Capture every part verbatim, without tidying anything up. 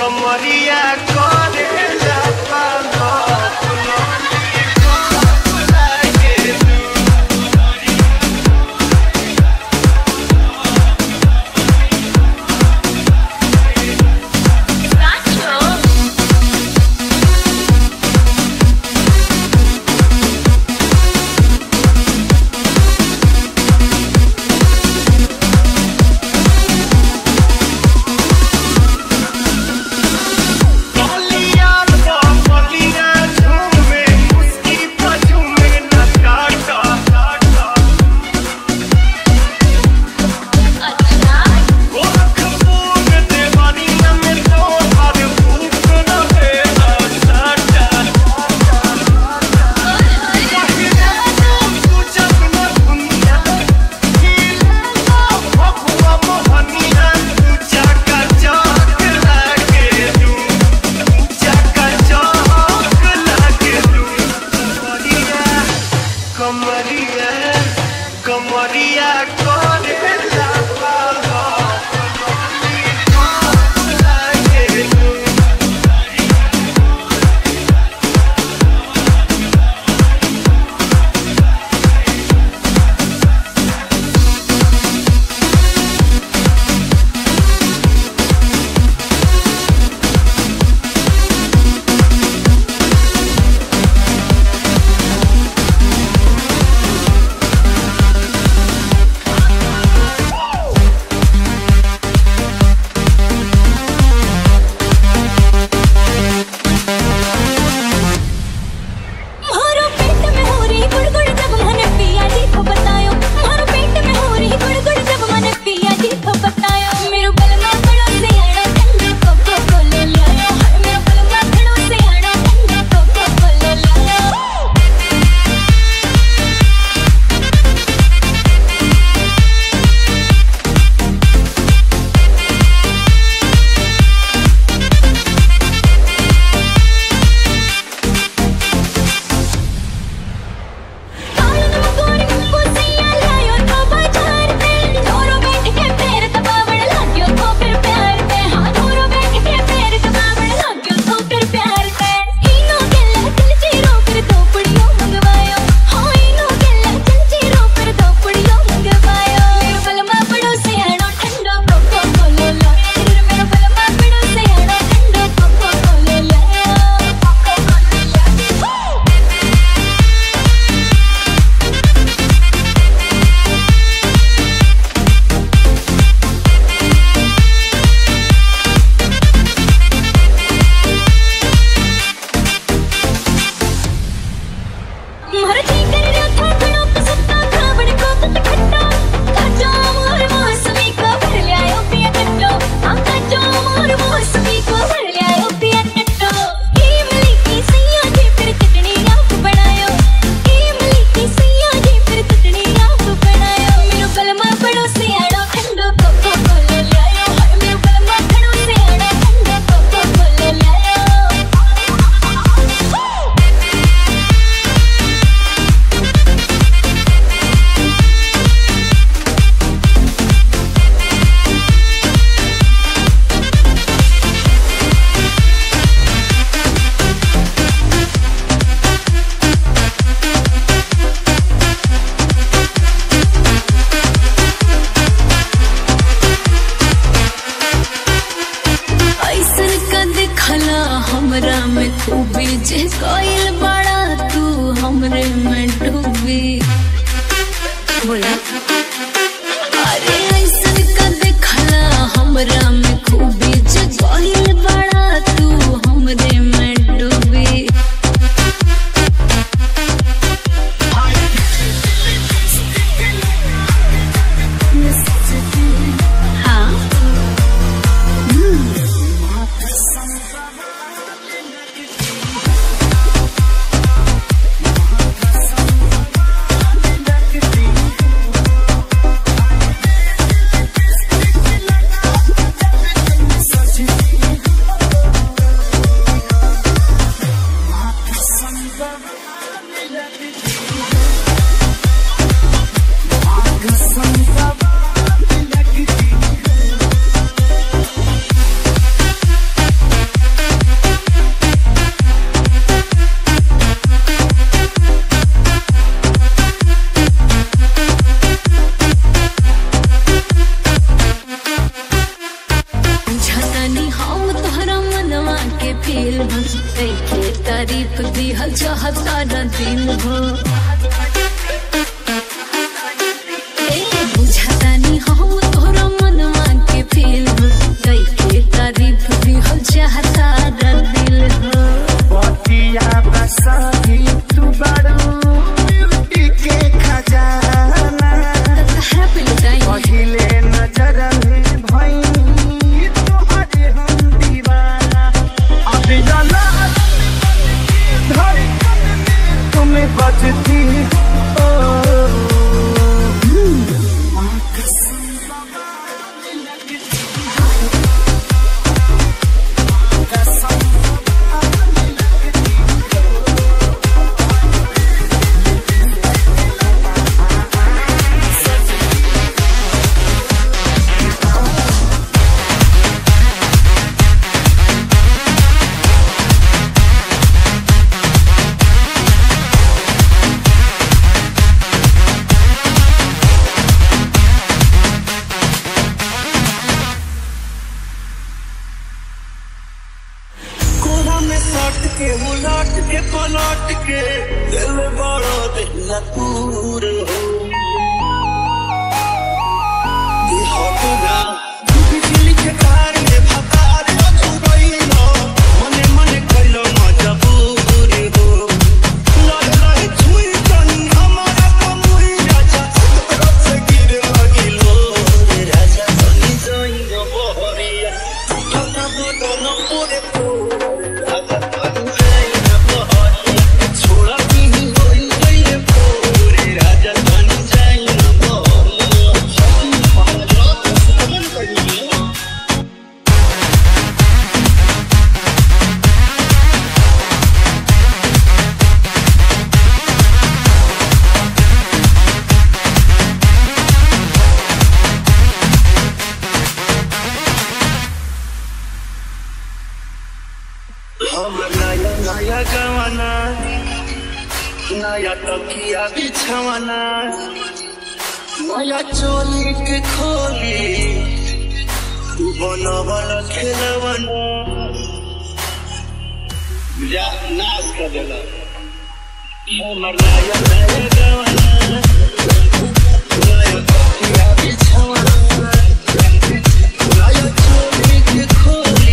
कमरिया करेला पालो कमरिया करेला पालो हमरा में खूबी जे कोइल बड़ा तू हमरे में डूबी बोला अरे ऐसन का देखला हमरा में खूबी जे कोइल बड़ा तू हमरे में डूबी हाँ फील हो के तारीफ दिहल चाहता न दिल हो बुझाता नहीं हम तोरा मनवा के फील हो के तारीफ दिहल चाहता न दिल हो बतिया बसाही तू बड़ू ब्यूटी के खजाना पहिले नजर में भई तोहरे हम दीवाना अभी जाना धड़कन में तुम्हें बजती ओ के उलट के पलट के दिल बड़ा दिल पूर हो बिजली के तार में भतार चुबैलो मने मने कइलो मजबूर हो लय लय छुई तनी हमारा कमुई राजा तरफ से गिर लगिलो राजा तनी जाइनो बहरिया टटा बदन पूरे राजा नया नया गवाना नया तकिया बिछवाना नया चोली के खोली बनवल खेलवाना जा नाच कर देला हमर नया नया गवाना नया तकिया बिछवाना नया चोली के खोली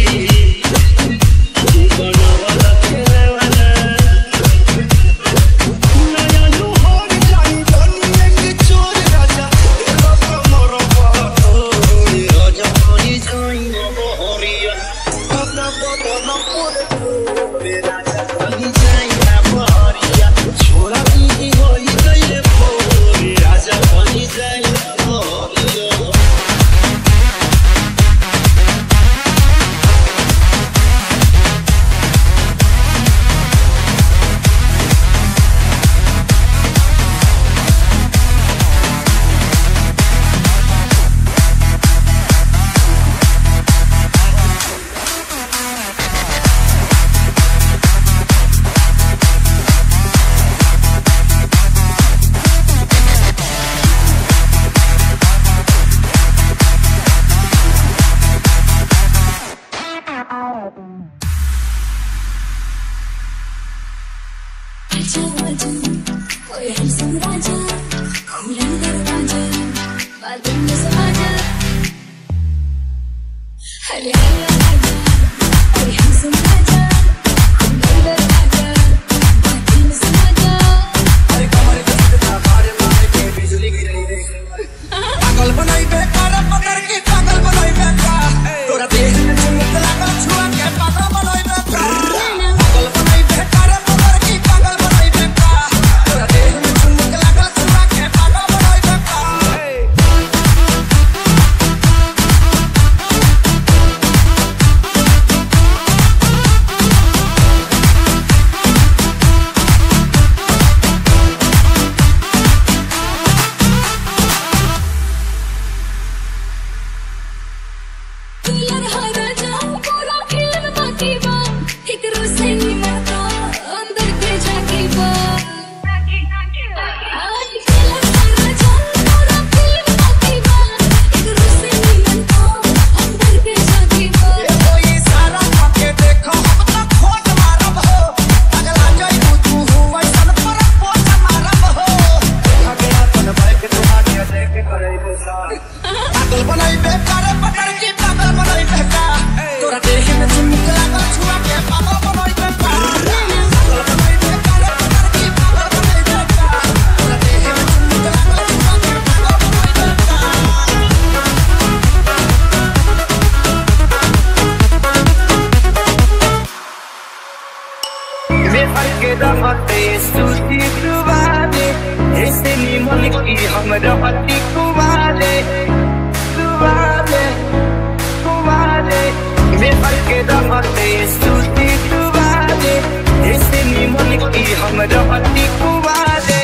रहते सूती दुबारे, ऐसे निमन की हम रहती कुमारे कुमारे कुमारे, बेहर के रहते सूती दुबारे, ऐसे निमन की हम रहती कुमारे।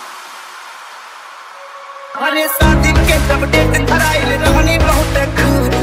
अरे शादी के जब डेट धराइल रहनी बहुत खुश,